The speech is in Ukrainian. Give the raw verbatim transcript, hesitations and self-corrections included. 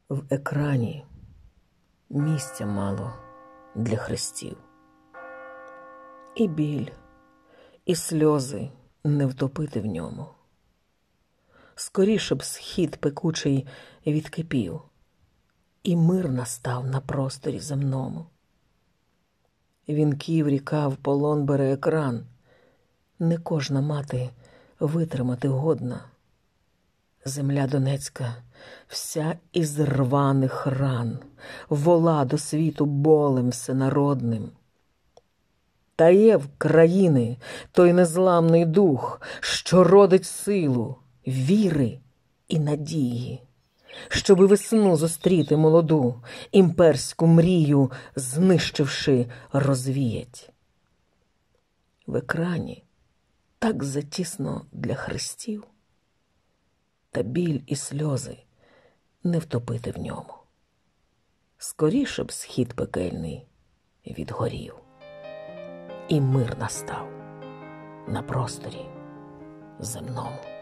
В екрані місця мало для хрестів. І біль, і сльози не втопити в ньому. Скоріше б схід пекучий відкипів, і мир настав на просторі земному. Вінків ріка в полон бере екран, не кожна мати витримати годна. Земля Донецька вся із рваних ран, вола до світу болем всенародним. Та є в країни той незламний дух, що родить силу, віри і надії, щоби весну зустріти молоду, імперську мрію знищивши розвіять. В екрані так затісно для хрестів, та біль і сльози не втопити в ньому. Скоріше б схід пекельний відгорів, і мир настав на просторі земному.